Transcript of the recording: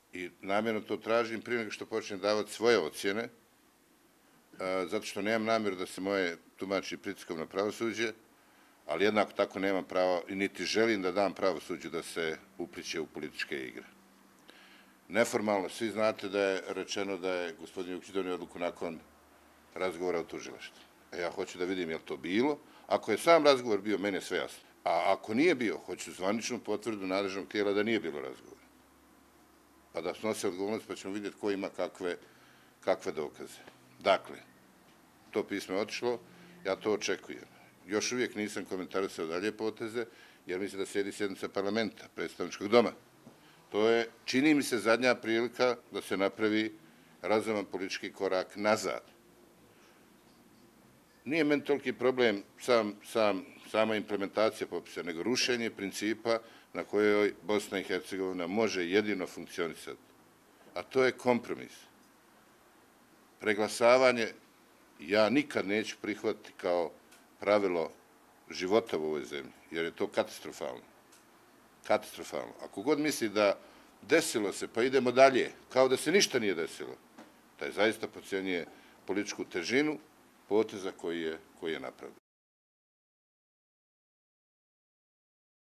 I namjerno to tražim prije nego što počnem davati svoje ocjene, zato što nemam namjeru da se moje tumači pritiskom na pravosuđe, ali jednako tako nemam pravo i niti želim da dam pravosuđu da se upliće u političke igre. Neformalno, svi znate da je rečeno da je gospodin Jukić donio odluku nakon razgovora u tužilaštvu. Ja hoću da vidim je li to bilo. Ako je sam razgovor bio, meni je sve jasno. A ako nije bio, hoću zvaničnu potvrdu nadležnog tijela da nije bilo razgovora. Pa da snose odgovornost, pa ćemo vidjeti ko ima kakve dokaze. Dakle, to pismo je otišlo, ja to očekujem. Još uvijek nisam komentarisao dalje poteze, jer mislim da slijedi sjednica parlamenta, predstavničkog doma. To je, čini mi se, zadnja prilika da se napravi razuman politički korak nazad. Nije meni toliki problem sama implementacija popisa, nego rušenje principa na kojoj Bosna i Hercegovina može jedino funkcionisati. A to je kompromis. Preglasavanje ja nikad neću prihvatiti kao pravilo života u ovoj zemlji, jer je to katastrofalno. Katastrofalno. Ako god misli da desilo se, pa idemo dalje, kao da se ništa nije desilo, taj zaista podcjenjuje političku težinu poteza koji je napravljen.